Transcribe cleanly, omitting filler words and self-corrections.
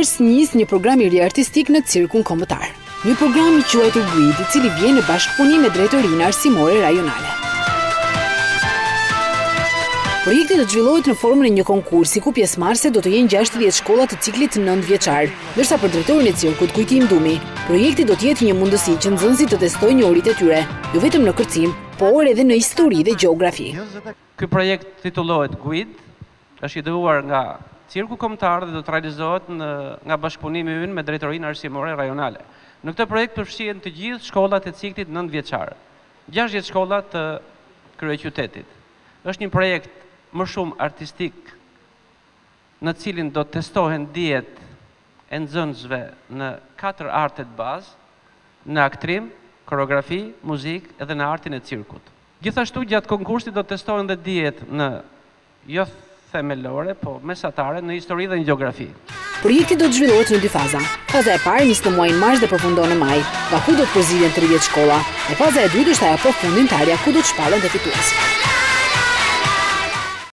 mars nis një program i ri artistik në cirkun kombëtar. Një program i quajtur GUID, i cili vjen në bashkëpunim me Drejtorinë Arsimore Rajonale. Projekti do të zhvillohet në formën e një konkursi ku pjesëmarrëse do të jenë 60 shkolla të ciklit 9 vjeçar, ndërsa për drejtorin e cirkut Kujtim Dumi, projekti do të jetë një mundësi që nxënësit të testojnë njohuritë e tyre, jo vetëm në kërcim, por edhe në histori dhe gjeografi. Ky projekt titullohet GUID, është ideuar nga cirku kombëtar dhe do të realizohet nga bashkëpunimi ynë me Drejtorinë Arsimore Rajonale. Në këtë projekt përfshihen të gjithë shkollat e ciklit 9 vjeçar, 60 shkolla të kryeqytetit. Është një projekt më shumë artistik në cilin do të testohen dijet e nxënësve në 4 artet bazë, në aktrim, koreografi, muzik edhe në artin e cirkut. Gjithashtu gjatë konkursit do të testohen dhe dijet në jo themelore, po mesatare në histori dhe në gjeografi. Projekti do të zhvillohet në 2 faza. Faza e parë nis në muajin mars dhe përfundon në maj, nga ku do të përzihen 30 shkolla. E faza e dytë është ajo përfundimtare ku do të shpallen dhe fituesit.